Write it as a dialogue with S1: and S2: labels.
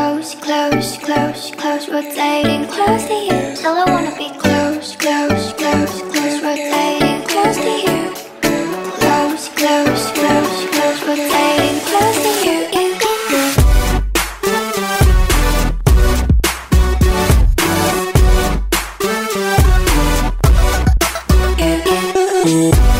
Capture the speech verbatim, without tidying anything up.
S1: Close, close, close, close, rotating close to you. Still I wanna be close, close, close, close, rotating close to you. Close, close, close, close, rotating close to you. You, you, you.